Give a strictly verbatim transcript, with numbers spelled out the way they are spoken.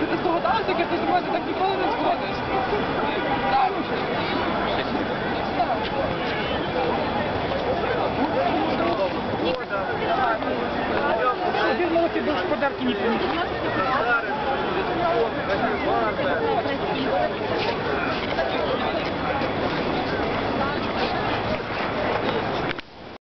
ти здогадалася, як ти зі мною так ніколи не згодиш. Так. Без молоки больше подарки не принесут.